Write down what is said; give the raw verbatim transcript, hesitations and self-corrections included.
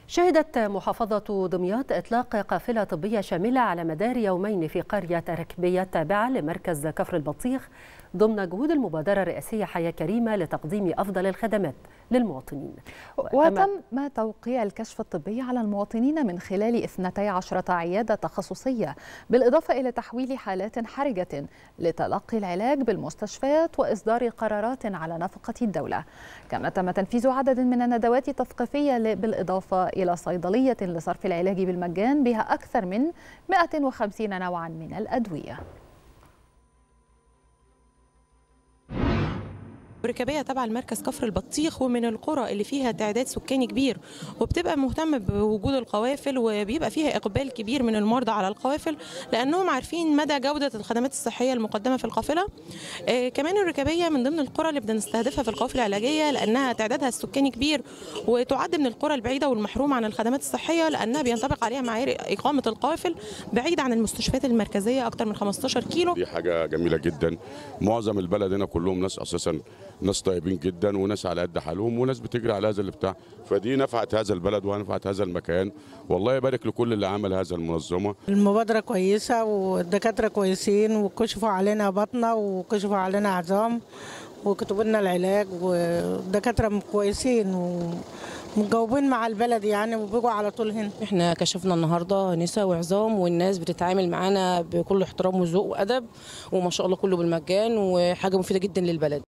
شهدت محافظة دمياط إطلاق قافلة طبية شاملة على مدار يومين في قرية ركبية تابعة لمركز كفر البطيخ ضمن جهود المبادرة الرئاسية حياة كريمة لتقديم أفضل الخدمات للمواطنين. وتم توقيع الكشف الطبي على المواطنين من خلال اثنتي عشرة عيادة تخصصية، بالإضافة إلى تحويل حالات حرجة لتلقي العلاج بالمستشفيات وإصدار قرارات على نفقة الدولة. كما تم تنفيذ عدد من الندوات التثقيفية بالإضافة إلى صيدلية لصرف العلاج بالمجان بها أكثر من مئة وخمسين نوعا من الأدوية. ركبية تبع المركز كفر البطيخ ومن القرى اللي فيها تعداد سكاني كبير، وبتبقى مهتمة بوجود القوافل وبيبقى فيها إقبال كبير من المرضى على القوافل لأنهم عارفين مدى جودة الخدمات الصحية المقدمة في القافلة. آه كمان الركبية من ضمن القرى اللي بنستهدفها في القوافل العلاجية لأنها تعدادها السكاني كبير، وتعد من القرى البعيدة والمحرومة عن الخدمات الصحية لأنها بينطبق عليها معايير إقامة القوافل بعيد عن المستشفيات المركزية أكثر من خمستاشر كيلو. دي حاجة جميلة جدا. معظم البلد هنا كلهم ناس أساسا ناس طيبين جدا وناس على قد حالهم وناس بتجري على هذا اللي بتاع، فدي نفعت هذا البلد ونفعت هذا المكان. والله يبارك لكل اللي عمل هذا المنظمه. المبادره كويسه والدكاتره كويسين وكشفوا علينا بطنه وكشفوا علينا عظام وكتبوا لنا العلاج، والدكاتره كويسين ومجاوبين مع البلد يعني وبيجوا على طول هنا. احنا كشفنا النهارده نساء وعظام والناس بتتعامل معانا بكل احترام وذوق وادب وما شاء الله كله بالمجان وحاجه مفيده جدا للبلد.